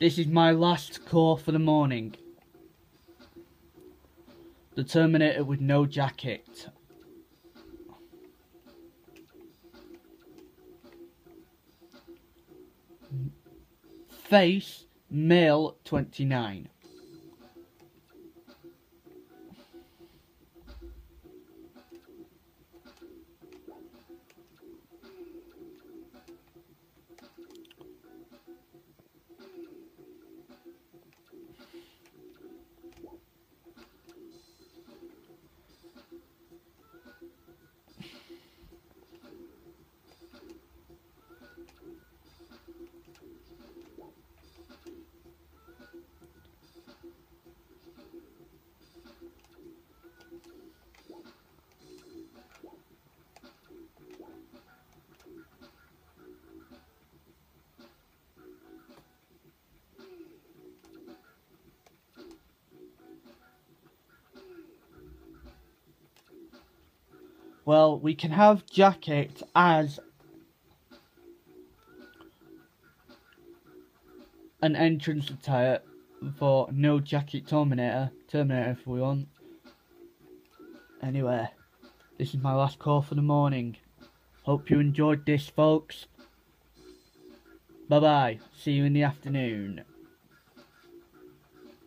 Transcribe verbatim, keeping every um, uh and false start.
This is my last call for the morning. The Terminator with no jacket. Face, male twenty-nine. Well, we can have jacket as an entrance attire for no jacket Terminator. Terminator if we want. Anyway, this is my last call for the morning. Hope you enjoyed this, folks. Bye bye. See you in the afternoon.